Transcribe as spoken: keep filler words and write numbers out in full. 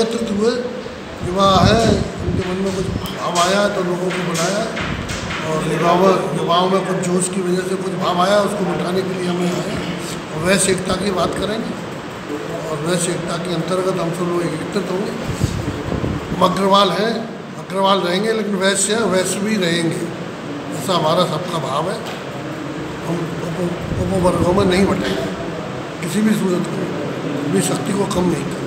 एकत्रित हुए, युवा है, उनके मन में कुछ भाव आया तो लोगों को बुलाया और युवाओं युवाओं में कुछ जोश की वजह से कुछ भाव आया, उसको मिटाने के लिए हमें आए और वैश्य एकता की बात करेंगे और वैश्य एकता के अंतर्गत हम सब लोग एकत्रित होंगे। अग्रवाल हैं, अग्रवाल रहेंगे, लेकिन वैश्य वैश्य भी रहेंगे, ऐसा हमारा सबका भाव है। हम उपवर्गों में नहीं बटेंगे, किसी भी सूरत में भी शक्ति को कम नहीं करें।